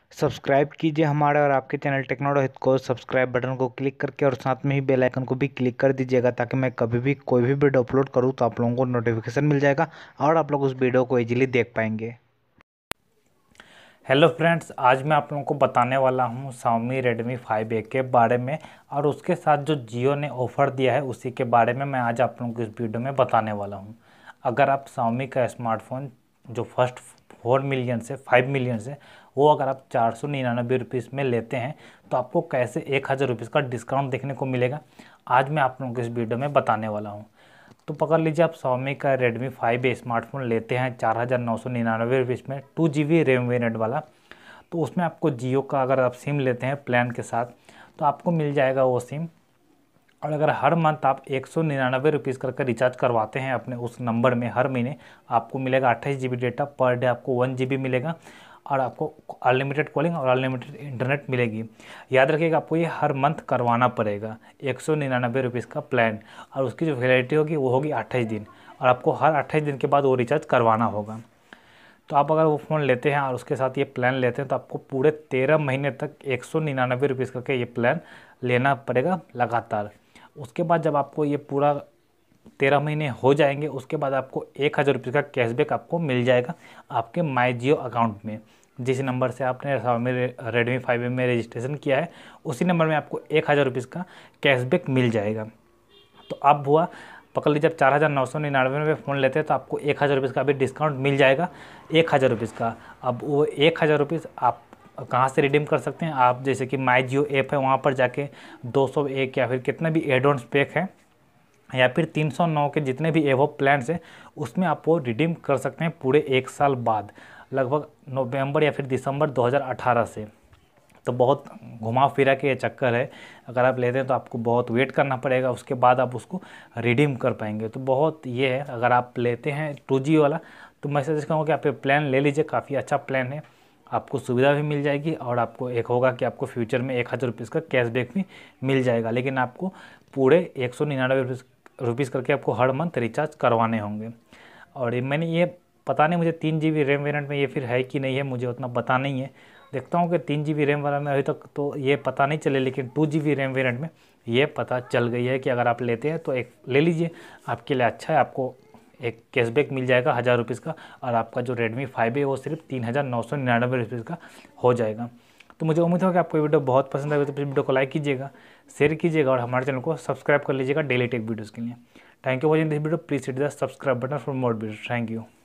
Subscribe कीजिए हमारे और आपके चैनल टेक्नोडो हित को सब्सक्राइब बटन को क्लिक करके और साथ में ही बेल आइकन को भी क्लिक कर दीजिएगा ताकि मैं कभी भी कोई भी वीडियो अपलोड करूं तो आप लोगों को नोटिफिकेशन मिल जाएगा और आप लोग उस वीडियो को इजीली देख पाएंगे। हेलो फ्रेंड्स, आज मैं आप लोगों को बताने वाला हूं Xiaomi Redmi 5A के बारे में और उसके साथ जो जियो ने ऑफ़र दिया है उसी के बारे में मैं आज आप लोगों को इस वीडियो में बताने वाला हूं। अगर आप Xiaomi का स्मार्टफोन जो फर्स्ट 4 मिलियन से 5 मिलियन से वो अगर आप 499 रुपीज़ में लेते हैं तो आपको कैसे 1000 रुपीज़ का डिस्काउंट देखने को मिलेगा, आज मैं आप लोगों को इस वीडियो में बताने वाला हूँ। तो पकड़ लीजिए, आप Xiaomi का Redmi 5A स्मार्टफोन लेते हैं 4999 रुपीज़ में 2GB रैम वेरिएंट वाला, तो उसमें आपको जियो का अगर आप सिम लेते हैं प्लान के साथ तो आपको मिल जाएगा वो सिम। और अगर हर मंथ आप 199 रुपीज़ करके रिचार्ज करवाते हैं अपने उस नंबर में, हर महीने आपको मिलेगा 28 GB डेटा पर डे, आपको 1 GB मिलेगा और आपको अनलिमिटेड कॉलिंग और अनलिमिटेड इंटरनेट मिलेगी। याद रखिएगा, आपको ये हर मंथ करवाना पड़ेगा 199 रुपीज़ का प्लान, और उसकी जो वैलिडिटी होगी वो होगी 28 दिन, और आपको हर 28 दिन के बाद वो रिचार्ज करवाना होगा। तो आप अगर वो फ़ोन लेते हैं और उसके साथ ये प्लान लेते हैं तो आपको पूरे 13 महीने तक 199 रुपीज़ करके ये प्लान लेना पड़ेगा लगातार। उसके बाद जब आपको ये पूरा 13 महीने हो जाएंगे उसके बाद आपको 1000 रुपये का कैशबैक आपको मिल जाएगा आपके माई जियो अकाउंट में। जिस नंबर से आपने Redmi 5A में रजिस्ट्रेशन किया है उसी नंबर में आपको 1000 रुपीज़ का कैशबैक मिल जाएगा। तो अब हुआ, पकड़ लीजिए, जब 4999 में फ़ोन लेते हैं तो आपको 1000 रुपीज़ का भी डिस्काउंट मिल जाएगा, 1000 रुपीज़ का। अब वो 1000 रुपीज़ आप कहाँ से रिडीम कर सकते हैं? आप जैसे कि माई जियो ऐप है वहाँ पर जाके 201 या फिर कितना भी एड ऑन्स पैक है या फिर 309 के जितने भी एवो प्लान्स हैं उसमें आप वो रिडीम कर सकते हैं पूरे 1 साल बाद, लगभग नवंबर या फिर दिसंबर 2018 से। तो बहुत घुमा फिरा के ये चक्कर है, अगर आप लेते हैं तो आपको बहुत वेट करना पड़ेगा, उसके बाद आप उसको रिडीम कर पाएंगे। तो बहुत ये है, अगर आप लेते हैं 2G वाला तो मैं सजेस्ट करूँगा कि आप ये प्लान ले लीजिए, काफ़ी अच्छा प्लान है, आपको सुविधा भी मिल जाएगी और आपको एक होगा कि आपको फ्यूचर में 1000 रुपीज़ का कैशबैक भी मिल जाएगा। लेकिन आपको पूरे 199 रुपीज़ करके आपको हर मंथ रिचार्ज करवाने होंगे। और मैंने ये पता नहीं मुझे 3GB रैम वेरिएंट में ये फिर है कि नहीं है, मुझे उतना पता नहीं है। देखता हूँ कि 3GB रैम वाला में अभी तक तो ये पता नहीं चले, लेकिन 2GB रैम वेरिएंट में ये पता चल गई है कि अगर आप लेते हैं तो एक ले लीजिए, आपके लिए अच्छा है, आपको एक कैशबैक मिल जाएगा 1000 रुपीज़ का, और आपका जो Redmi 5A वो सिर्फ 3999 रुपीज़ का हो जाएगा। तो मुझे उम्मीद है कि आपको वीडियो बहुत पसंद आएगा, तो प्लीज़ वीडियो को लाइक कीजिएगा, शेयर कीजिएगा और हमारे चैनल को सब्सक्राइब कर लीजिएगा डेली टेक वीडियोज़ के लिए। Thank you for watching this video, please hit the subscribe button for more videos. Thank you.